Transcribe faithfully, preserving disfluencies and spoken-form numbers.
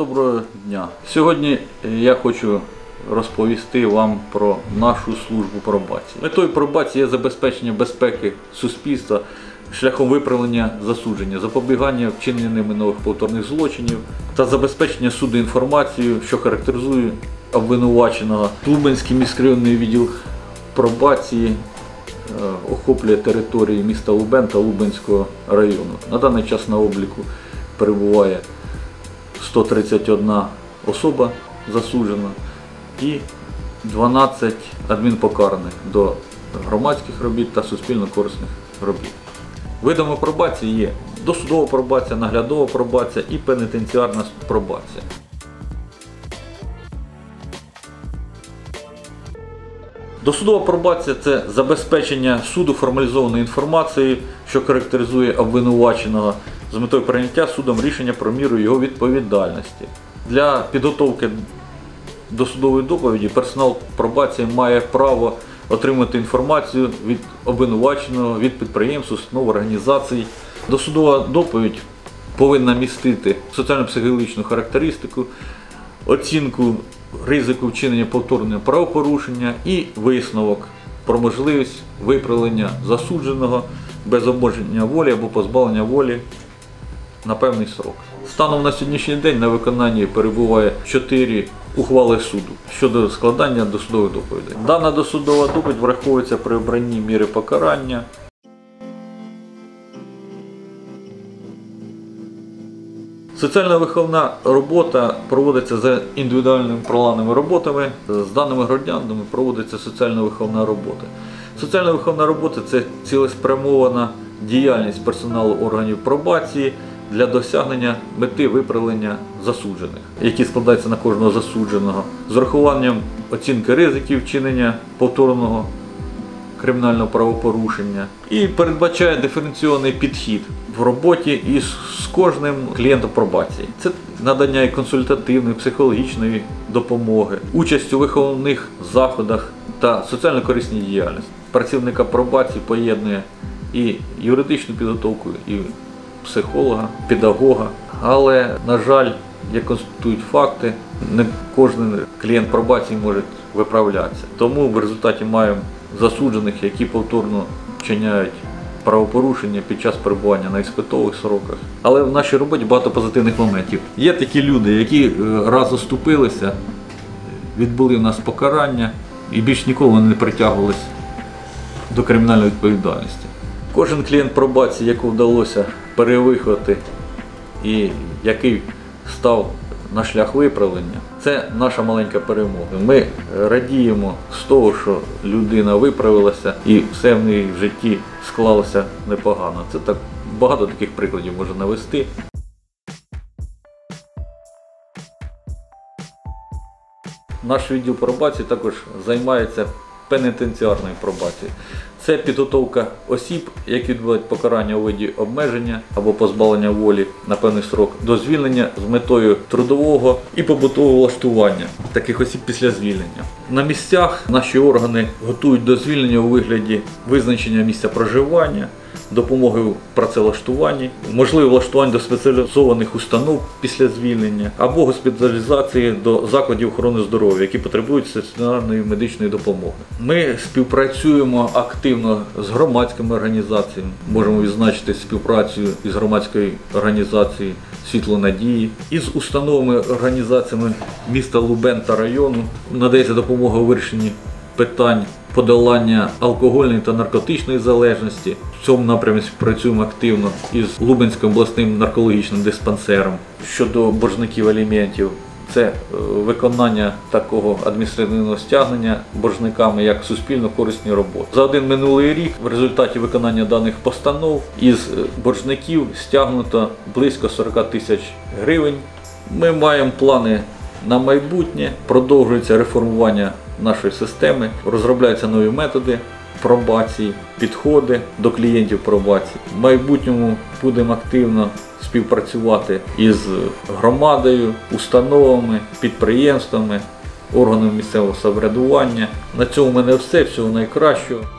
Доброго дня! Сьогодні я хочу розповісти вам про нашу службу пробації. Метою пробації є забезпечення безпеки суспільства шляхом виправлення засудження, запобігання вчинення ними нових повторних злочинів та забезпечення суду інформацією, що характеризує обвинуваченого. Лубенський міськрайонний відділ пробації охоплює території міста Лубен та Лубенського району. На даний час на обліку перебуває сто тридцять одна особа засуджена і дванадцять адмінпокараних до громадських робіт та суспільно-корисних робіт. Видами пробації є досудова пробація, наглядова пробація і пенітенціарна пробація. Досудова пробація – це забезпечення суду формалізованою інформацією, що характеризує обвинуваченого, з метою прийняття судом рішення про міру його відповідальності. Для підготовки до судової доповіді персонал пробації має право отримати інформацію від обвинуваченого, від підприємств, установ, організацій. Досудова доповідь повинна містити соціально-психологічну характеристику, оцінку ризику вчинення повторного правопорушення і висновок про можливість виправлення засудженого без обмеження волі або позбавлення волі на певний срок. Станом на сьогоднішній день на виконанні перебуває чотири ухвали суду щодо складання досудових доповідей. Дана досудова доповідь враховується при обранні міри покарання. Соціально-виховна робота проводиться за індивідуальними плановими роботами. З даними громадянами проводиться соціально-виховна робота. Соціально-виховна робота – це цілеспрямована діяльність персоналу органів пробації для досягнення мети виправлення засуджених, які складаються на кожного засудженого, з урахуванням оцінки ризиків вчинення повторного кримінального правопорушення і передбачає диференційований підхід в роботі із з кожним клієнтом пробації. Це надання і консультативної, психологічної допомоги, участь у виховних заходах та соціально-корисній діяльності. Працівника пробації поєднує і юридичну підготовку, і психолога, педагога. Але, на жаль, як констатують факти, не кожен клієнт пробації може виправлятися. Тому в результаті маємо засуджених, які повторно вчиняють правопорушення під час перебування на іспитових сроках. Але в нашій роботі багато позитивних моментів. Є такі люди, які раз оступилися, відбули в нас покарання і більш ніколи не притягувалися до кримінальної відповідальності. Кожен клієнт пробації, якого вдалося перевиховати і який став на шлях виправлення, це наша маленька перемога. Ми радіємо з того, що людина виправилася і все в неї в житті склалося непогано. Це так, багато таких прикладів можна навести. Наш відділ пробації також займається пенітенціарною пробацією. Це підготовка осіб, які відбувають покарання у виді обмеження або позбавлення волі на певний срок, до звільнення з метою трудового і побутового влаштування таких осіб після звільнення. На місцях наші органи готують до звільнення у вигляді визначення місця проживання, допомоги у працевлаштуванні, можливе влаштування до спеціалізованих установ після звільнення або госпіталізації до закладів охорони здоров'я, які потребують стаціонарної медичної допомоги. Ми співпрацюємо активно з громадськими організаціями, можемо відзначити співпрацю із громадською організацією «Світло надії», із установами, організаціями міста Лубен та району. Надається допомога у вирішенні питань подолання алкогольної та наркотичної залежності. В цьому напрямі співпрацюємо активно із Лубенським обласним наркологічним диспансером. Щодо боржників аліментів, це виконання такого адміністративного стягнення боржниками як суспільно-корисні роботи. За один минулий рік в результаті виконання даних постанов із боржників стягнуто близько сорок тисяч гривень. Ми маємо плани на майбутнє, продовжується реформування нашої системи, розробляються нові методи пробації, підходи до клієнтів пробації. В майбутньому будемо активно співпрацювати із громадою, установами, підприємствами, органами місцевого самоврядування. На цьому в мене все. Всього найкращого.